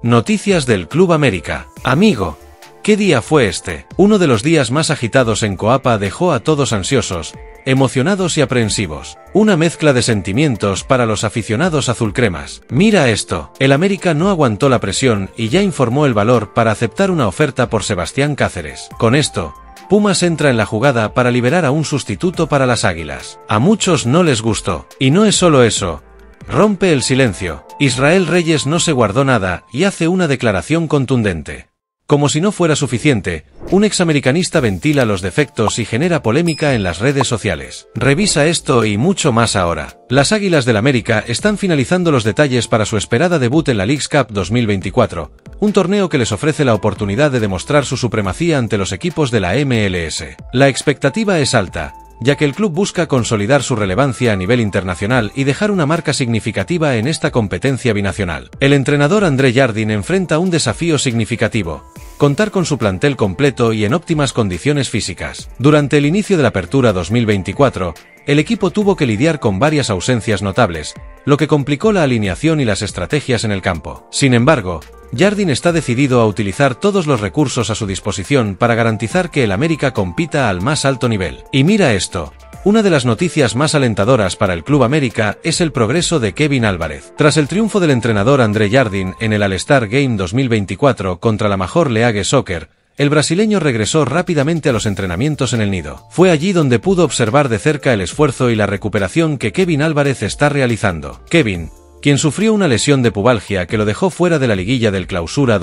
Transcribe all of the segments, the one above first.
Noticias del Club América. Amigo, ¿qué día fue este? Uno de los días más agitados en Coapa dejó a todos ansiosos, emocionados y aprensivos. Una mezcla de sentimientos para los aficionados azulcremas. Mira esto, el América no aguantó la presión y ya informó el valor para aceptar una oferta por Sebastián Cáceres. Con esto, Pumas entra en la jugada para liberar a un sustituto para las Águilas. A muchos no les gustó. Y no es solo eso. Rompe el silencio. Israel Reyes no se guardó nada y hace una declaración contundente. Como si no fuera suficiente, un examericanista ventila los defectos y genera polémica en las redes sociales. Revisa esto y mucho más ahora. Las Águilas del América están finalizando los detalles para su esperada debut en la Leagues Cup 2024, un torneo que les ofrece la oportunidad de demostrar su supremacía ante los equipos de la MLS. La expectativa es alta, ya que el club busca consolidar su relevancia a nivel internacional y dejar una marca significativa en esta competencia binacional. El entrenador André Jardine enfrenta un desafío significativo: contar con su plantel completo y en óptimas condiciones físicas. Durante el inicio de la apertura 2024, el equipo tuvo que lidiar con varias ausencias notables, lo que complicó la alineación y las estrategias en el campo. Sin embargo, Jardine está decidido a utilizar todos los recursos a su disposición para garantizar que el América compita al más alto nivel. Y mira esto. Una de las noticias más alentadoras para el Club América es el progreso de Kevin Álvarez. Tras el triunfo del entrenador André Jardine en el All-Star Game 2024 contra la Major League Soccer, el brasileño regresó rápidamente a los entrenamientos en el Nido. Fue allí donde pudo observar de cerca el esfuerzo y la recuperación que Kevin Álvarez está realizando. Kevin, quien sufrió una lesión de pubalgia que lo dejó fuera de la liguilla del Clausura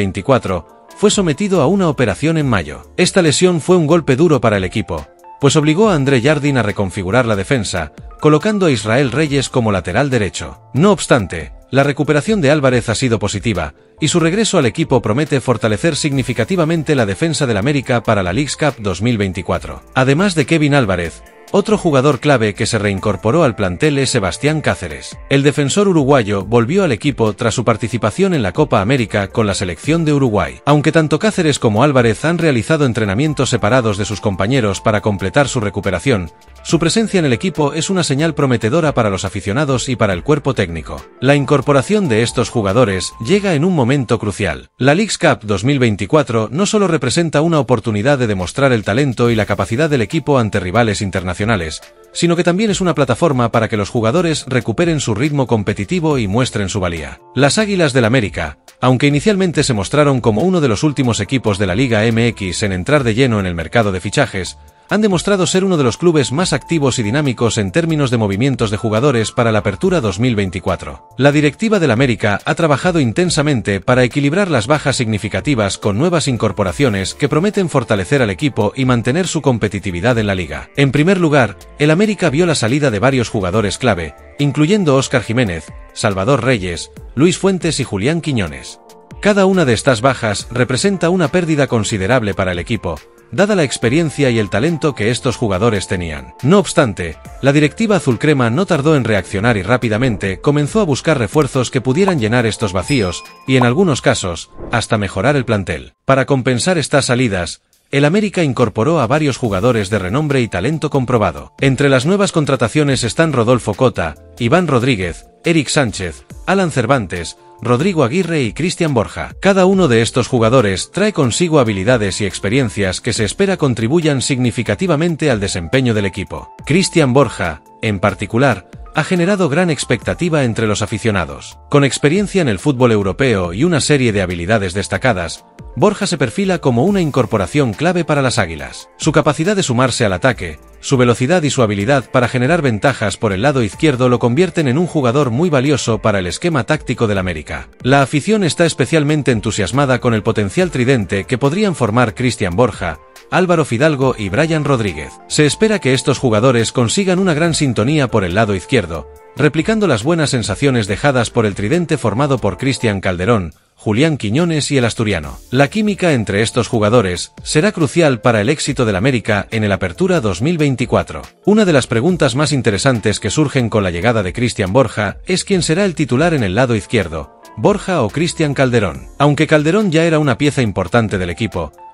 2024, fue sometido a una operación en mayo. Esta lesión fue un golpe duro para el equipo, pues obligó a André Jardine a reconfigurar la defensa, colocando a Israel Reyes como lateral derecho. No obstante, la recuperación de Álvarez ha sido positiva, y su regreso al equipo promete fortalecer significativamente la defensa del América para la Leagues Cup 2024. Además de Kevin Álvarez, otro jugador clave que se reincorporó al plantel es Sebastián Cáceres. El defensor uruguayo volvió al equipo tras su participación en la Copa América con la selección de Uruguay. Aunque tanto Cáceres como Álvarez han realizado entrenamientos separados de sus compañeros para completar su recuperación, su presencia en el equipo es una señal prometedora para los aficionados y para el cuerpo técnico. La incorporación de estos jugadores llega en un momento crucial. La Leagues Cup 2024 no solo representa una oportunidad de demostrar el talento y la capacidad del equipo ante rivales internacionales, sino que también es una plataforma para que los jugadores recuperen su ritmo competitivo y muestren su valía. Las Águilas del América, aunque inicialmente se mostraron como uno de los últimos equipos de la Liga MX en entrar de lleno en el mercado de fichajes, han demostrado ser uno de los clubes más activos y dinámicos en términos de movimientos de jugadores para la apertura 2024. La directiva del América ha trabajado intensamente para equilibrar las bajas significativas con nuevas incorporaciones que prometen fortalecer al equipo y mantener su competitividad en la liga. En primer lugar, el América vio la salida de varios jugadores clave, incluyendo Óscar Jiménez, Salvador Reyes, Luis Fuentes y Julián Quiñones. Cada una de estas bajas representa una pérdida considerable para el equipo, dada la experiencia y el talento que estos jugadores tenían. No obstante, la directiva azulcrema no tardó en reaccionar y rápidamente comenzó a buscar refuerzos que pudieran llenar estos vacíos, y en algunos casos, hasta mejorar el plantel. Para compensar estas salidas, el América incorporó a varios jugadores de renombre y talento comprobado. Entre las nuevas contrataciones están Rodolfo Cota, Iván Rodríguez, Eric Sánchez, Alan Cervantes, Rodrigo Aguirre y Cristian Borja. Cada uno de estos jugadores trae consigo habilidades y experiencias que se espera contribuyan significativamente al desempeño del equipo. Cristian Borja, en particular, ha generado gran expectativa entre los aficionados. Con experiencia en el fútbol europeo y una serie de habilidades destacadas, Borja se perfila como una incorporación clave para las Águilas. Su capacidad de sumarse al ataque, su velocidad y su habilidad para generar ventajas por el lado izquierdo lo convierten en un jugador muy valioso para el esquema táctico del América. La afición está especialmente entusiasmada con el potencial tridente que podrían formar Cristian Borja, Álvaro Fidalgo y Brian Rodríguez. Se espera que estos jugadores consigan una gran sintonía por el lado izquierdo, replicando las buenas sensaciones dejadas por el tridente formado por Cristian Calderón, Julián Quiñones y el asturiano. La química entre estos jugadores será crucial para el éxito del América en el Apertura 2024. Una de las preguntas más interesantes que surgen con la llegada de Cristian Borja es quién será el titular en el lado izquierdo, Borja o Cristian Calderón. Aunque Calderón ya era una pieza importante del equipo,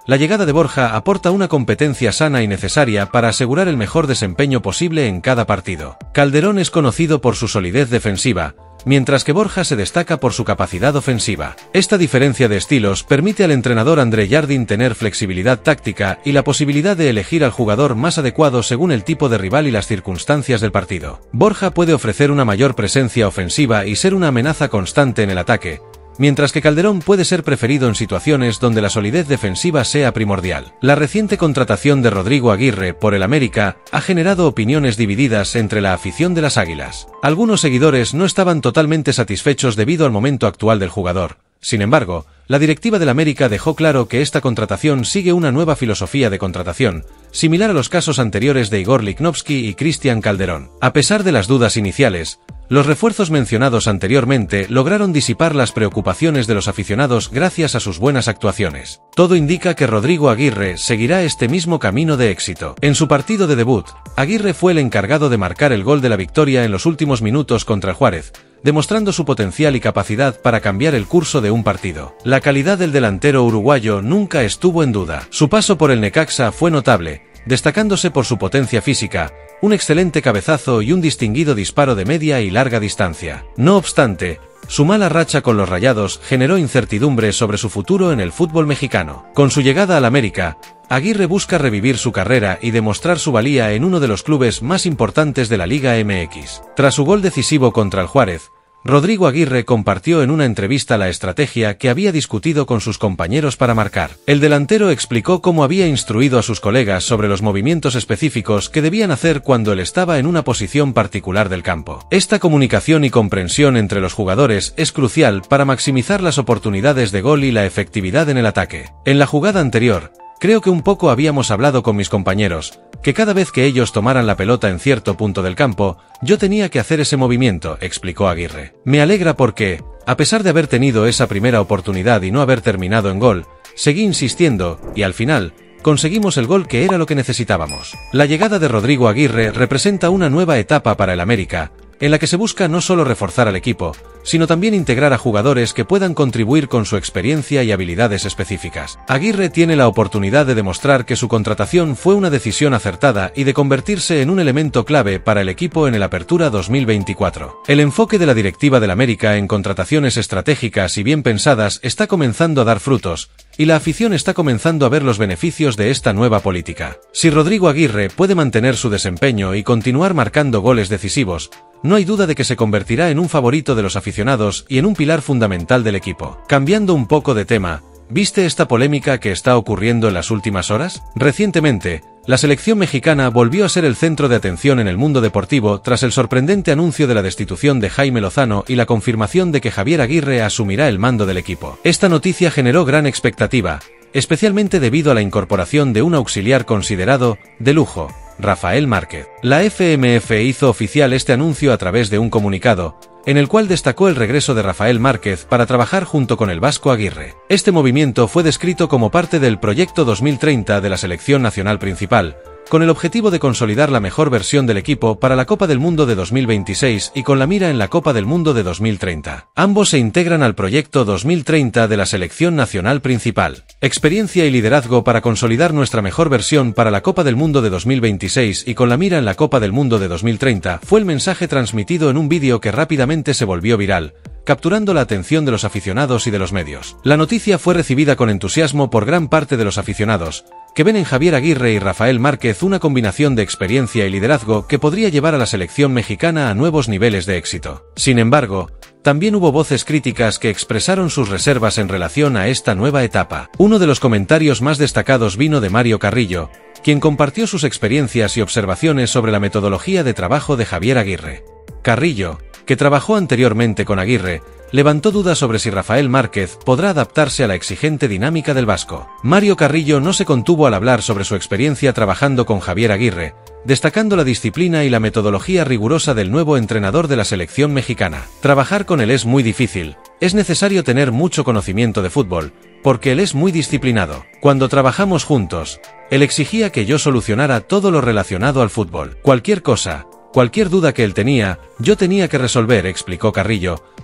La llegada de Borja aporta una competencia sana y necesaria para asegurar el mejor desempeño posible en cada partido. Calderón es conocido por su solidez defensiva, mientras que Borja se destaca por su capacidad ofensiva. Esta diferencia de estilos permite al entrenador André Jardín tener flexibilidad táctica y la posibilidad de elegir al jugador más adecuado según el tipo de rival y las circunstancias del partido. Borja puede ofrecer una mayor presencia ofensiva y ser una amenaza constante en el ataque, mientras que Calderón puede ser preferido en situaciones donde la solidez defensiva sea primordial. La reciente contratación de Rodrigo Aguirre por el América ha generado opiniones divididas entre la afición de las Águilas. Algunos seguidores no estaban totalmente satisfechos debido al momento actual del jugador. Sin embargo, la directiva del América dejó claro que esta contratación sigue una nueva filosofía de contratación, similar a los casos anteriores de Igor Lichnowsky y Cristian Calderón. A pesar de las dudas iniciales, los refuerzos mencionados anteriormente lograron disipar las preocupaciones de los aficionados gracias a sus buenas actuaciones. Todo indica que Rodrigo Aguirre seguirá este mismo camino de éxito. En su partido de debut, Aguirre fue el encargado de marcar el gol de la victoria en los últimos minutos contra el Juárez, demostrando su potencial y capacidad para cambiar el curso de un partido. La calidad del delantero uruguayo nunca estuvo en duda. Su paso por el Necaxa fue notable, destacándose por su potencia física, un excelente cabezazo y un distinguido disparo de media y larga distancia. No obstante, su mala racha con los Rayados generó incertidumbre sobre su futuro en el fútbol mexicano. Con su llegada al América, Aguirre busca revivir su carrera y demostrar su valía en uno de los clubes más importantes de la Liga MX. Tras su gol decisivo contra el Juárez, Rodrigo Aguirre compartió en una entrevista la estrategia que había discutido con sus compañeros para marcar. El delantero explicó cómo había instruido a sus colegas sobre los movimientos específicos que debían hacer cuando él estaba en una posición particular del campo. Esta comunicación y comprensión entre los jugadores es crucial para maximizar las oportunidades de gol y la efectividad en el ataque. En la jugada anterior, creo que un poco habíamos hablado con mis compañeros, que cada vez que ellos tomaran la pelota en cierto punto del campo, yo tenía que hacer ese movimiento, explicó Aguirre. Me alegra porque, a pesar de haber tenido esa primera oportunidad y no haber terminado en gol, seguí insistiendo, y al final, conseguimos el gol que era lo que necesitábamos. La llegada de Rodrigo Aguirre representa una nueva etapa para el América, en la que se busca no solo reforzar al equipo, sino también integrar a jugadores que puedan contribuir con su experiencia y habilidades específicas. Aguirre tiene la oportunidad de demostrar que su contratación fue una decisión acertada y de convertirse en un elemento clave para el equipo en el Apertura 2024. El enfoque de la directiva del América en contrataciones estratégicas y bien pensadas está comenzando a dar frutos, y la afición está comenzando a ver los beneficios de esta nueva política. Si Rodrigo Aguirre puede mantener su desempeño y continuar marcando goles decisivos, no hay duda de que se convertirá en un favorito de los aficionados y en un pilar fundamental del equipo. Cambiando un poco de tema, ¿viste esta polémica que está ocurriendo en las últimas horas? Recientemente, la selección mexicana volvió a ser el centro de atención en el mundo deportivo tras el sorprendente anuncio de la destitución de Jaime Lozano y la confirmación de que Javier Aguirre asumirá el mando del equipo. Esta noticia generó gran expectativa, especialmente debido a la incorporación de un auxiliar considerado de lujo, Rafael Márquez. La FMF hizo oficial este anuncio a través de un comunicado, en el cual destacó el regreso de Rafael Márquez para trabajar junto con el Vasco Aguirre. Este movimiento fue descrito como parte del Proyecto 2030 de la selección nacional principal, con el objetivo de consolidar la mejor versión del equipo para la Copa del Mundo de 2026 y con la mira en la Copa del Mundo de 2030. Ambos se integran al Proyecto 2030 de la selección nacional principal. Experiencia y liderazgo para consolidar nuestra mejor versión para la Copa del Mundo de 2026 y con la mira en la Copa del Mundo de 2030 fue el mensaje transmitido en un vídeo que rápidamente se volvió viral, capturando la atención de los aficionados y de los medios. La noticia fue recibida con entusiasmo por gran parte de los aficionados, que ven en Javier Aguirre y Rafael Márquez una combinación de experiencia y liderazgo que podría llevar a la selección mexicana a nuevos niveles de éxito. Sin embargo, también hubo voces críticas que expresaron sus reservas en relación a esta nueva etapa. Uno de los comentarios más destacados vino de Mario Carrillo, quien compartió sus experiencias y observaciones sobre la metodología de trabajo de Javier Aguirre. Carrillo, que trabajó anteriormente con Aguirre, levantó dudas sobre si Rafael Márquez podrá adaptarse a la exigente dinámica del vasco. Mario Carrillo no se contuvo al hablar sobre su experiencia trabajando con Javier Aguirre, destacando la disciplina y la metodología rigurosa del nuevo entrenador de la selección mexicana. Trabajar con él es muy difícil, es necesario tener mucho conocimiento de fútbol, porque él es muy disciplinado. Cuando trabajamos juntos, él exigía que yo solucionara todo lo relacionado al fútbol. Cualquier cosa, cualquier duda que él tenía, yo tenía que resolver, explicó Carrillo,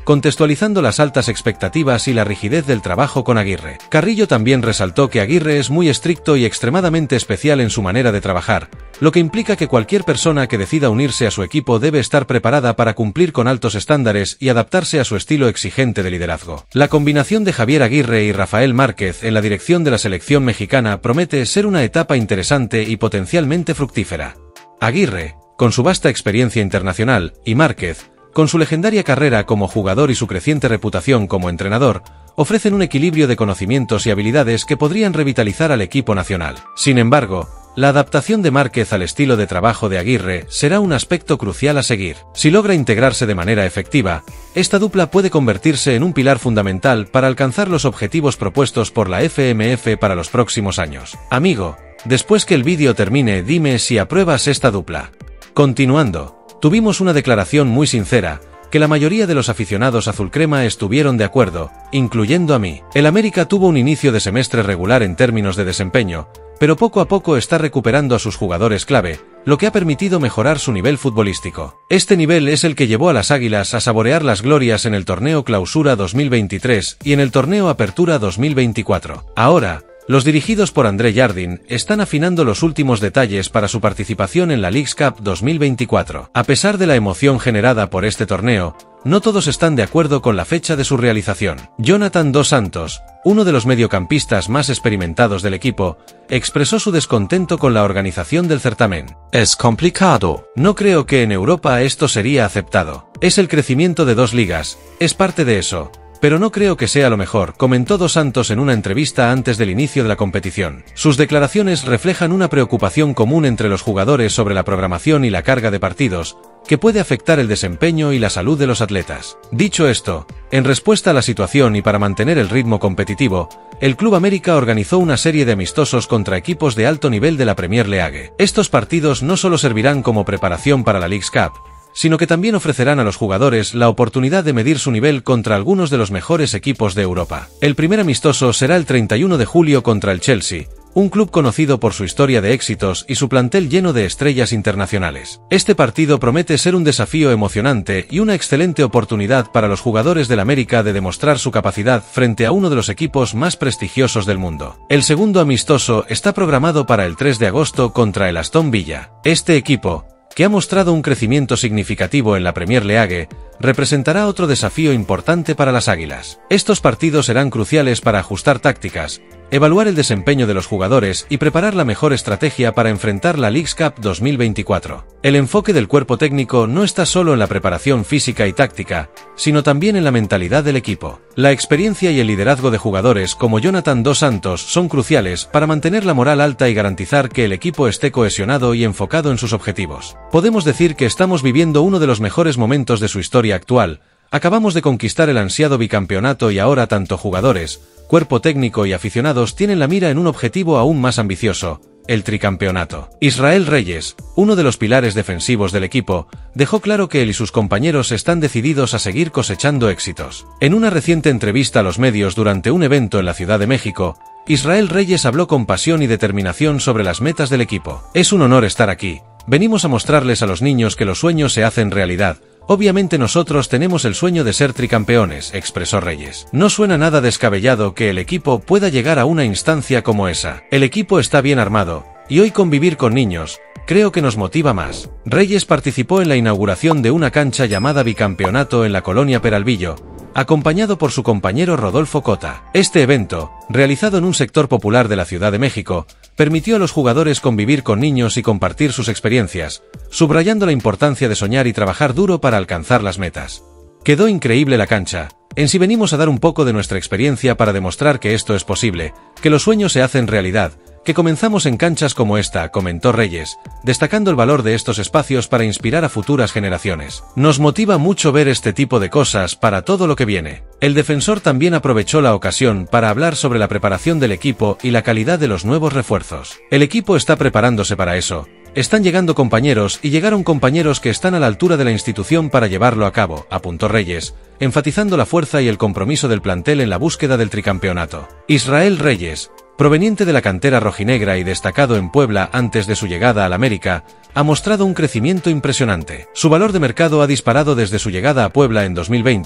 contextualizando las altas expectativas y la rigidez del trabajo con Aguirre. Carrillo también resaltó que Aguirre es muy estricto y extremadamente especial en su manera de trabajar, lo que implica que cualquier persona que decida unirse a su equipo debe estar preparada para cumplir con altos estándares y adaptarse a su estilo exigente de liderazgo. La combinación de Javier Aguirre y Rafael Márquez en la dirección de la selección mexicana promete ser una etapa interesante y potencialmente fructífera. Aguirre, con su vasta experiencia internacional, y Márquez, con su legendaria carrera como jugador y su creciente reputación como entrenador, ofrecen un equilibrio de conocimientos y habilidades que podrían revitalizar al equipo nacional. Sin embargo, la adaptación de Márquez al estilo de trabajo de Aguirre será un aspecto crucial a seguir. Si logra integrarse de manera efectiva, esta dupla puede convertirse en un pilar fundamental para alcanzar los objetivos propuestos por la FMF para los próximos años. Amigo, después que el vídeo termine, dime si apruebas esta dupla. Continuando, tuvimos una declaración muy sincera, que la mayoría de los aficionados azulcrema estuvieron de acuerdo, incluyendo a mí. El América tuvo un inicio de semestre regular en términos de desempeño, pero poco a poco está recuperando a sus jugadores clave, lo que ha permitido mejorar su nivel futbolístico. Este nivel es el que llevó a las Águilas a saborear las glorias en el torneo Clausura 2023 y en el torneo Apertura 2024. Ahora, los dirigidos por André Jardín están afinando los últimos detalles para su participación en la Leagues Cup 2024. A pesar de la emoción generada por este torneo, no todos están de acuerdo con la fecha de su realización. Jonathan Dos Santos, uno de los mediocampistas más experimentados del equipo, expresó su descontento con la organización del certamen. Es complicado. No creo que en Europa esto sería aceptado. Es el crecimiento de dos ligas, es parte de eso. Pero no creo que sea lo mejor, comentó Dos Santos en una entrevista antes del inicio de la competición. Sus declaraciones reflejan una preocupación común entre los jugadores sobre la programación y la carga de partidos, que puede afectar el desempeño y la salud de los atletas. Dicho esto, en respuesta a la situación y para mantener el ritmo competitivo, el Club América organizó una serie de amistosos contra equipos de alto nivel de la Premier League. Estos partidos no solo servirán como preparación para la Leagues Cup, sino que también ofrecerán a los jugadores la oportunidad de medir su nivel contra algunos de los mejores equipos de Europa. El primer amistoso será el 31 de julio contra el Chelsea, un club conocido por su historia de éxitos y su plantel lleno de estrellas internacionales. Este partido promete ser un desafío emocionante y una excelente oportunidad para los jugadores del América de demostrar su capacidad frente a uno de los equipos más prestigiosos del mundo. El segundo amistoso está programado para el 3 de agosto contra el Aston Villa. Este equipo, que ha mostrado un crecimiento significativo en la Premier League, representará otro desafío importante para las Águilas. Estos partidos serán cruciales para ajustar tácticas, evaluar el desempeño de los jugadores y preparar la mejor estrategia para enfrentar la Leagues Cup 2024. El enfoque del cuerpo técnico no está solo en la preparación física y táctica, sino también en la mentalidad del equipo. La experiencia y el liderazgo de jugadores como Jonathan Dos Santos son cruciales para mantener la moral alta y garantizar que el equipo esté cohesionado y enfocado en sus objetivos. Podemos decir que estamos viviendo uno de los mejores momentos de su historia actual. Acabamos de conquistar el ansiado bicampeonato y ahora tanto jugadores, cuerpo técnico y aficionados tienen la mira en un objetivo aún más ambicioso, el tricampeonato. Israel Reyes, uno de los pilares defensivos del equipo, dejó claro que él y sus compañeros están decididos a seguir cosechando éxitos. En una reciente entrevista a los medios durante un evento en la Ciudad de México, Israel Reyes habló con pasión y determinación sobre las metas del equipo. Es un honor estar aquí. Venimos a mostrarles a los niños que los sueños se hacen realidad. Obviamente nosotros tenemos el sueño de ser tricampeones, expresó Reyes. No suena nada descabellado que el equipo pueda llegar a una instancia como esa. El equipo está bien armado, y hoy convivir con niños, creo que nos motiva más. Reyes participó en la inauguración de una cancha llamada Bicampeonato en la colonia Peralvillo, acompañado por su compañero Rodolfo Cota. Este evento, realizado en un sector popular de la Ciudad de México, permitió a los jugadores convivir con niños y compartir sus experiencias, subrayando la importancia de soñar y trabajar duro para alcanzar las metas. Quedó increíble la cancha. En sí venimos a dar un poco de nuestra experiencia para demostrar que esto es posible, que los sueños se hacen realidad, que comenzamos en canchas como esta, comentó Reyes, destacando el valor de estos espacios para inspirar a futuras generaciones. Nos motiva mucho ver este tipo de cosas para todo lo que viene. El defensor también aprovechó la ocasión para hablar sobre la preparación del equipo y la calidad de los nuevos refuerzos. El equipo está preparándose para eso. Están llegando compañeros y llegaron compañeros que están a la altura de la institución para llevarlo a cabo, apuntó Reyes, enfatizando la fuerza y el compromiso del plantel en la búsqueda del tricampeonato. Israel Reyes, proveniente de la cantera rojinegra y destacado en Puebla antes de su llegada al América, ha mostrado un crecimiento impresionante. Su valor de mercado ha disparado desde su llegada a Puebla en 2020,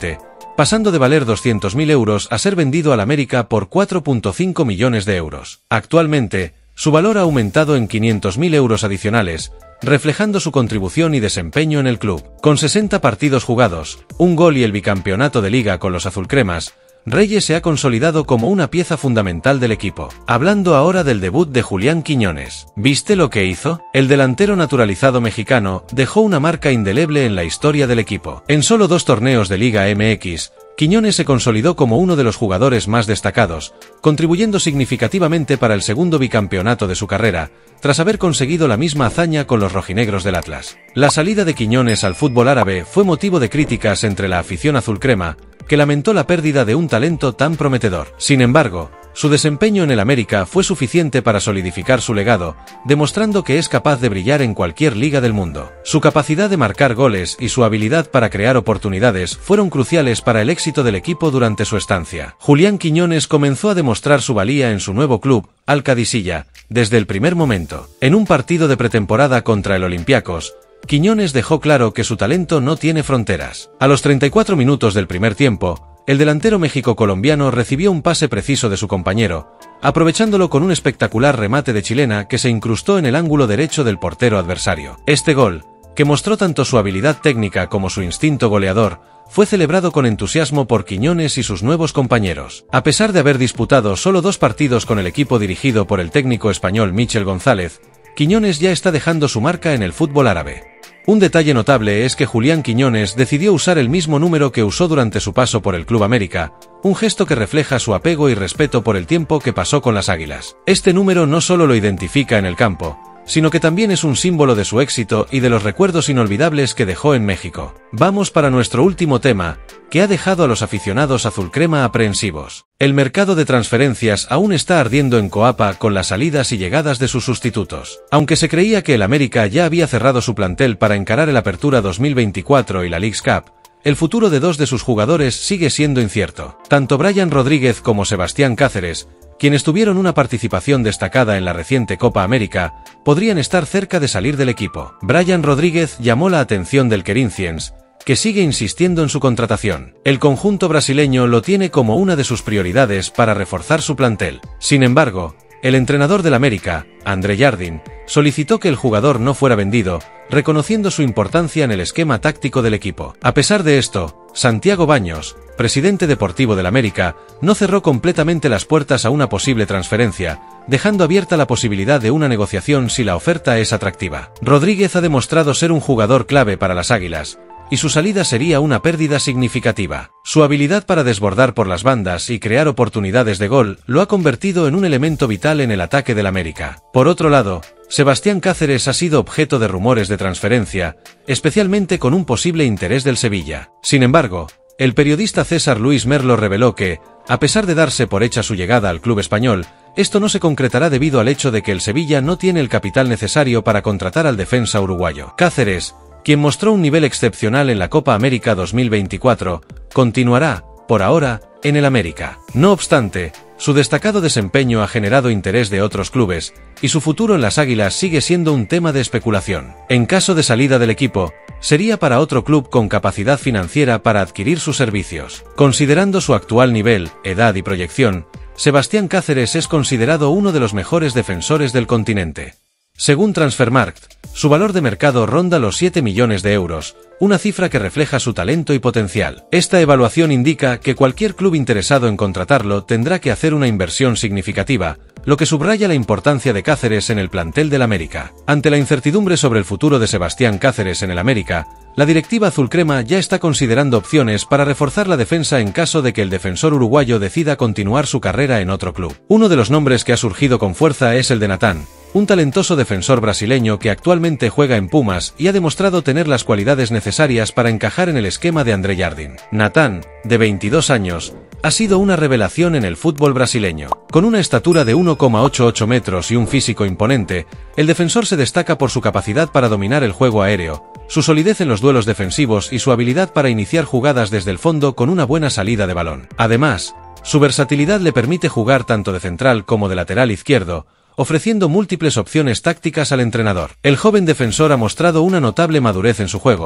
pasando de valer 200.000 euros a ser vendido al América por 4,5 millones de euros. Actualmente, su valor ha aumentado en 500.000 euros adicionales, reflejando su contribución y desempeño en el club. Con 60 partidos jugados, un gol y el bicampeonato de liga con los azulcremas, Reyes se ha consolidado como una pieza fundamental del equipo. Hablando ahora del debut de Julián Quiñones. ¿Viste lo que hizo? El delantero naturalizado mexicano dejó una marca indeleble en la historia del equipo. En solo 2 torneos de Liga MX, Quiñones se consolidó como uno de los jugadores más destacados, contribuyendo significativamente para el segundo bicampeonato de su carrera, tras haber conseguido la misma hazaña con los rojinegros del Atlas. La salida de Quiñones al fútbol árabe fue motivo de críticas entre la afición azulcrema, que lamentó la pérdida de un talento tan prometedor. Sin embargo, su desempeño en el América fue suficiente para solidificar su legado, demostrando que es capaz de brillar en cualquier liga del mundo. Su capacidad de marcar goles y su habilidad para crear oportunidades fueron cruciales para el éxito del equipo durante su estancia. Julián Quiñones comenzó a demostrar su valía en su nuevo club, Al Qadisiyah, desde el primer momento. En un partido de pretemporada contra el Olympiacos, Quiñones dejó claro que su talento no tiene fronteras. A los 34 minutos del primer tiempo, el delantero méxico-colombiano recibió un pase preciso de su compañero, aprovechándolo con un espectacular remate de chilena que se incrustó en el ángulo derecho del portero adversario. Este gol, que mostró tanto su habilidad técnica como su instinto goleador, fue celebrado con entusiasmo por Quiñones y sus nuevos compañeros. A pesar de haber disputado solo 2 partidos con el equipo dirigido por el técnico español Michel González, Quiñones ya está dejando su marca en el fútbol árabe. Un detalle notable es que Julián Quiñones decidió usar el mismo número que usó durante su paso por el Club América, un gesto que refleja su apego y respeto por el tiempo que pasó con las Águilas. Este número no solo lo identifica en el campo, sino que también es un símbolo de su éxito y de los recuerdos inolvidables que dejó en México. Vamos para nuestro último tema, que ha dejado a los aficionados azulcrema aprensivos. El mercado de transferencias aún está ardiendo en Coapa con las salidas y llegadas de sus sustitutos. Aunque se creía que el América ya había cerrado su plantel para encarar el Apertura 2024 y la Leagues Cup, el futuro de 2 de sus jugadores sigue siendo incierto. Tanto Brian Rodríguez como Sebastián Cáceres, quienes tuvieron una participación destacada en la reciente Copa América, podrían estar cerca de salir del equipo. Brian Rodríguez llamó la atención del Corinthians, que sigue insistiendo en su contratación. El conjunto brasileño lo tiene como una de sus prioridades para reforzar su plantel. Sin embargo, el entrenador del América, André Jardín, solicitó que el jugador no fuera vendido, reconociendo su importancia en el esquema táctico del equipo. A pesar de esto, Santiago Baños, presidente deportivo del América, no cerró completamente las puertas a una posible transferencia, dejando abierta la posibilidad de una negociación si la oferta es atractiva. Rodríguez ha demostrado ser un jugador clave para las Águilas, y su salida sería una pérdida significativa. Su habilidad para desbordar por las bandas y crear oportunidades de gol lo ha convertido en un elemento vital en el ataque del América. Por otro lado, Sebastián Cáceres ha sido objeto de rumores de transferencia, especialmente con un posible interés del Sevilla. Sin embargo, el periodista César Luis Merlo reveló que, a pesar de darse por hecha su llegada al club español, esto no se concretará debido al hecho de que el Sevilla no tiene el capital necesario para contratar al defensa uruguayo. Cáceres, quien mostró un nivel excepcional en la Copa América 2024, continuará, por ahora, en el América. No obstante, su destacado desempeño ha generado interés de otros clubes, y su futuro en las Águilas sigue siendo un tema de especulación. En caso de salida del equipo, sería para otro club con capacidad financiera para adquirir sus servicios. Considerando su actual nivel, edad y proyección, Sebastián Cáceres es considerado uno de los mejores defensores del continente. Según Transfermarkt, su valor de mercado ronda los 7 millones de euros, una cifra que refleja su talento y potencial. Esta evaluación indica que cualquier club interesado en contratarlo tendrá que hacer una inversión significativa, lo que subraya la importancia de Cáceres en el plantel del América. Ante la incertidumbre sobre el futuro de Sebastián Cáceres en el América, la directiva azulcrema ya está considerando opciones para reforzar la defensa en caso de que el defensor uruguayo decida continuar su carrera en otro club. Uno de los nombres que ha surgido con fuerza es el de Natán, un talentoso defensor brasileño que actualmente juega en Pumas y ha demostrado tener las cualidades necesarias para encajar en el esquema de André Jardín. Natán, de 22 años, ha sido una revelación en el fútbol brasileño. Con una estatura de 1,88 metros y un físico imponente, el defensor se destaca por su capacidad para dominar el juego aéreo, su solidez en los duelos defensivos y su habilidad para iniciar jugadas desde el fondo con una buena salida de balón. Además, su versatilidad le permite jugar tanto de central como de lateral izquierdo, ofreciendo múltiples opciones tácticas al entrenador. El joven defensor ha mostrado una notable madurez en su juego,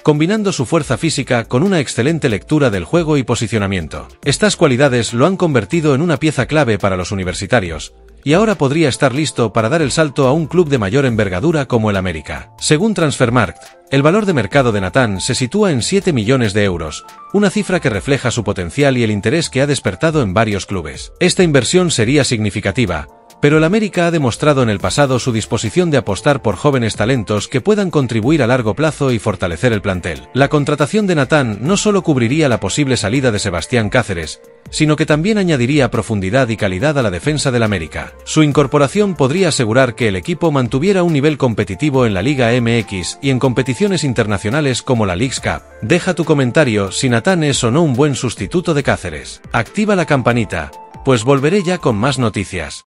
combinando su fuerza física con una excelente lectura del juego y posicionamiento. Estas cualidades lo han convertido en una pieza clave para los universitarios, y ahora podría estar listo para dar el salto a un club de mayor envergadura como el América. Según Transfermarkt, el valor de mercado de Nathan se sitúa en 7 millones de euros, una cifra que refleja su potencial y el interés que ha despertado en varios clubes. Esta inversión sería significativa, pero el América ha demostrado en el pasado su disposición de apostar por jóvenes talentos que puedan contribuir a largo plazo y fortalecer el plantel. La contratación de Nathan no solo cubriría la posible salida de Sebastián Cáceres, sino que también añadiría profundidad y calidad a la defensa del América. Su incorporación podría asegurar que el equipo mantuviera un nivel competitivo en la Liga MX y en competiciones internacionales como la Leagues Cup. Deja tu comentario si Nathan es o no un buen sustituto de Cáceres. Activa la campanita, pues volveré ya con más noticias.